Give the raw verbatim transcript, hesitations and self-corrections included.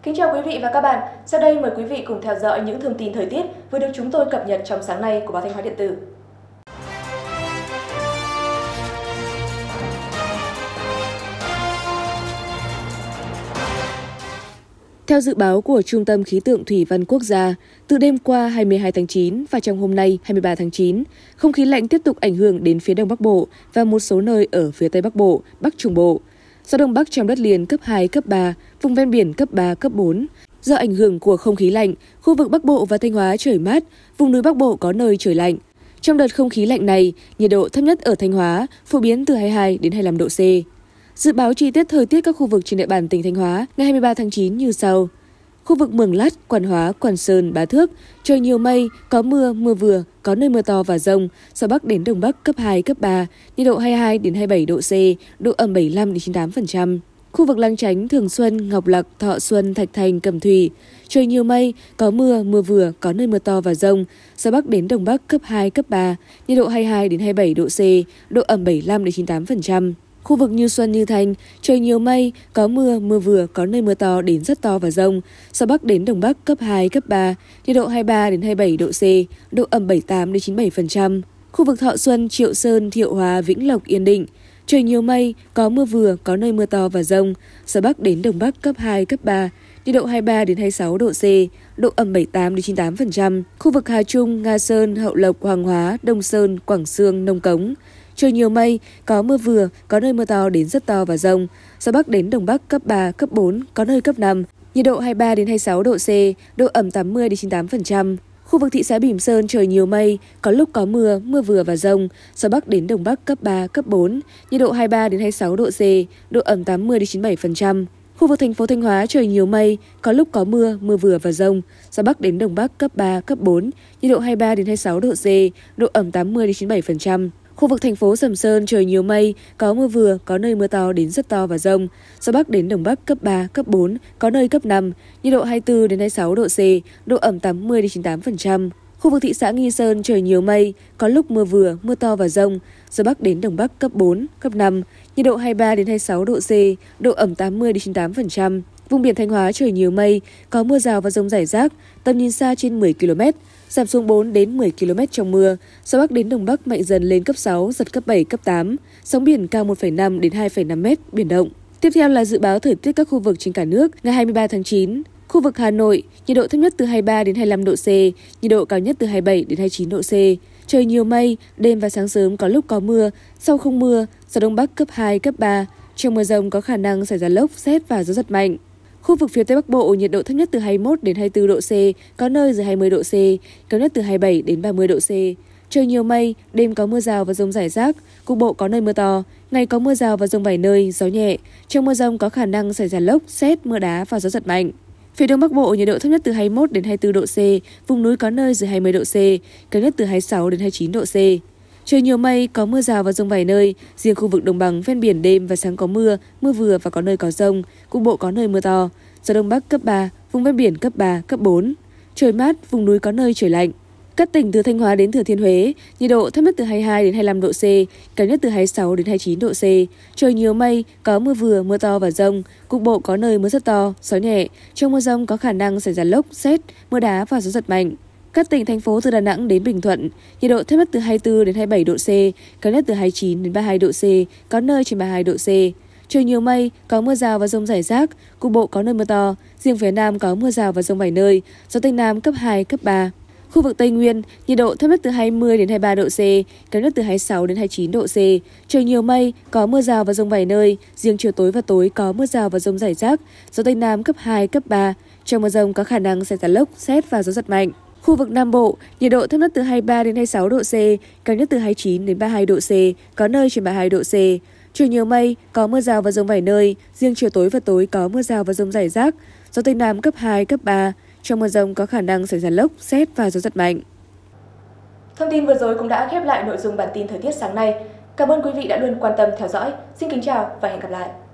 Kính chào quý vị và các bạn. Sau đây mời quý vị cùng theo dõi những thông tin thời tiết vừa được chúng tôi cập nhật trong sáng nay của báo Thanh Hóa Điện tử. Theo dự báo của Trung tâm Khí tượng Thủy văn Quốc gia, từ đêm qua hai mươi hai tháng chín và trong hôm nay hai mươi ba tháng chín, không khí lạnh tiếp tục ảnh hưởng đến phía Đông Bắc Bộ và một số nơi ở phía Tây Bắc Bộ, Bắc Trung Bộ. Gió Đông Bắc trong đất liền cấp hai, cấp ba, vùng ven biển cấp ba, cấp bốn. Do ảnh hưởng của không khí lạnh, khu vực Bắc Bộ và Thanh Hóa trời mát, vùng núi Bắc Bộ có nơi trời lạnh. Trong đợt không khí lạnh này, nhiệt độ thấp nhất ở Thanh Hóa phổ biến từ hai mươi hai đến hai mươi lăm độ C. Dự báo chi tiết thời tiết các khu vực trên địa bàn tỉnh Thanh Hóa ngày hai mươi ba tháng chín như sau. Khu vực Mường Lát, Quan Hóa, Quan Sơn, Bá Thước, trời nhiều mây, có mưa, mưa vừa, có nơi mưa to và dông, gió Bắc đến Đông Bắc cấp hai, cấp ba, nhiệt độ hai mươi hai đến hai mươi bảy độ C, độ ẩm bảy mươi lăm đến chín mươi tám phần trăm. Khu vực Lang Chánh, Thường Xuân, Ngọc Lặc, Thọ Xuân, Thạch Thành, Cẩm Thủy, trời nhiều mây, có mưa, mưa vừa, có nơi mưa to và dông, gió Bắc đến Đông Bắc cấp hai, cấp ba, nhiệt độ hai mươi hai đến hai mươi bảy độ C, độ ẩm bảy mươi lăm đến chín mươi tám phần trăm. Khu vực Như Xuân, Như Thanh, trời nhiều mây, có mưa, mưa vừa, có nơi mưa to đến rất to và dông, gió Bắc đến Đông Bắc cấp hai, cấp ba, nhiệt độ hai mươi ba đến hai mươi bảy độ C, độ ẩm bảy mươi tám đến chín mươi bảy phần trăm. Khu vực Thọ Xuân, Triệu Sơn, Thiệu Hóa, Vĩnh Lộc, Yên Định, trời nhiều mây, có mưa vừa, có nơi mưa to và dông, gió Bắc đến Đông Bắc cấp hai, cấp ba, nhiệt độ hai mươi ba đến hai mươi sáu độ C, độ ẩm bảy mươi tám đến chín mươi tám phần trăm. Khu vực Hà Trung, Nga Sơn, Hậu Lộc, Hoàng Hóa, Đông Sơn, Quảng Xương, Nông Cống, trời nhiều mây, có mưa vừa, có nơi mưa to đến rất to và dông, gió Bắc đến Đông Bắc cấp ba, cấp bốn, có nơi cấp năm, nhiệt độ hai mươi ba đến hai mươi sáu độ C, độ ẩm tám mươi đến chín mươi tám phần trăm. Khu vực thị xã Bỉm Sơn trời nhiều mây, có lúc có mưa, mưa vừa và dông, gió Bắc đến Đông Bắc cấp ba, cấp bốn, nhiệt độ hai mươi ba đến hai mươi sáu độ C, độ ẩm tám mươi đến chín mươi bảy phần trăm. Khu vực thành phố Thanh Hóa trời nhiều mây, có lúc có mưa, mưa vừa và dông, gió Bắc đến Đông Bắc cấp ba, cấp bốn, nhiệt độ hai mươi ba đến hai mươi sáu độ C, độ ẩm tám mươi đến chín mươi bảy phần trăm. Khu vực thành phố Sầm Sơn trời nhiều mây, có mưa vừa, có nơi mưa to đến rất to và dông, gió Bắc đến Đông Bắc cấp ba, cấp bốn, có nơi cấp năm, nhiệt độ hai mươi tư đến hai mươi sáu độ C, độ ẩm tám mươi đến chín mươi tám phần trăm. Khu vực thị xã Nghi Sơn trời nhiều mây, có lúc mưa vừa, mưa to và dông, gió Bắc đến Đông Bắc cấp bốn, cấp năm, nhiệt độ hai mươi ba đến hai mươi sáu độ C, độ ẩm tám mươi đến chín mươi tám phần trăm. Vùng biển Thanh Hóa trời nhiều mây, có mưa rào và dông rải rác, tầm nhìn xa trên mười ki lô mét, giảm xuống bốn đến mười ki lô mét trong mưa, gió Bắc đến Đông Bắc mạnh dần lên cấp sáu, giật cấp bảy, cấp tám, sóng biển cao một phẩy năm đến hai phẩy năm mét, biển động. Tiếp theo là dự báo thời tiết các khu vực trên cả nước ngày hai mươi ba tháng chín. Khu vực Hà Nội, nhiệt độ thấp nhất từ hai mươi ba đến hai mươi lăm độ C, nhiệt độ cao nhất từ hai mươi bảy đến hai mươi chín độ C. Trời nhiều mây, đêm và sáng sớm có lúc có mưa, sau không mưa, gió Đông Bắc cấp hai, cấp ba. Trong mưa dông có khả năng xảy ra lốc, sét và gió giật mạnh. Khu vực phía Tây Bắc Bộ, nhiệt độ thấp nhất từ hai mươi mốt đến hai mươi tư độ C, có nơi dưới hai mươi độ C, cao nhất từ hai mươi bảy đến ba mươi độ C. Trời nhiều mây, đêm có mưa rào và dông rải rác, cục bộ có nơi mưa to, ngày có mưa rào và dông vài nơi, gió nhẹ. Trong mưa dông có khả năng xảy ra lốc, sét, mưa đá và gió giật mạnh. Phía Đông Bắc Bộ, nhiệt độ thấp nhất từ hai mươi mốt đến hai mươi tư độ C, vùng núi có nơi dưới hai mươi độ C, cao nhất từ hai mươi sáu đến hai mươi chín độ C. Trời nhiều mây, có mưa rào và dông vài nơi, riêng khu vực đồng bằng ven biển đêm và sáng có mưa, mưa vừa và có nơi có dông, cục bộ có nơi mưa to, gió Đông Bắc cấp ba, vùng ven biển cấp ba, cấp bốn. Trời mát, vùng núi có nơi trời lạnh. Các tỉnh từ Thanh Hóa đến Thừa Thiên Huế, nhiệt độ thấp nhất từ hai mươi hai đến hai mươi lăm độ C, cao nhất từ hai mươi sáu đến hai mươi chín độ C. Trời nhiều mây, có mưa vừa, mưa to và dông, cục bộ có nơi mưa rất to, gió nhẹ. Trong mưa dông có khả năng xảy ra lốc, sét, mưa đá và gió giật mạnh. Các tỉnh thành phố từ Đà Nẵng đến Bình Thuận, nhiệt độ thấp nhất từ hai mươi tư đến hai mươi bảy độ C, cao nhất từ hai mươi chín đến ba mươi hai độ C, có nơi trên ba mươi hai độ C. Trời nhiều mây, có mưa rào và dông rải rác, cục bộ có nơi mưa to, riêng phía Nam có mưa rào và dông vài nơi, gió Tây Nam cấp hai, cấp ba. Khu vực Tây Nguyên, nhiệt độ thấp nhất từ hai mươi đến hai mươi ba độ C, cao nhất từ hai mươi sáu đến hai mươi chín độ C. Trời nhiều mây, có mưa rào và dông vài nơi, riêng chiều tối và tối có mưa rào và dông rải rác, gió Tây Nam cấp hai, cấp ba. Trong mưa dông có khả năng xảy ra lốc, sét và gió giật mạnh. Khu vực Nam Bộ, nhiệt độ thấp nhất từ hai mươi ba đến hai mươi sáu độ C, cao nhất từ hai mươi chín đến ba mươi hai độ C, có nơi trên ba mươi hai độ C. Trời nhiều mây, có mưa rào và dông vài nơi, riêng chiều tối và tối có mưa rào và dông rải rác, gió Tây Nam cấp hai, cấp ba. Trong mưa dông có khả năng xảy ra lốc, sét và gió giật mạnh. Thông tin vừa rồi cũng đã khép lại nội dung bản tin thời tiết sáng nay. Cảm ơn quý vị đã luôn quan tâm theo dõi. Xin kính chào và hẹn gặp lại.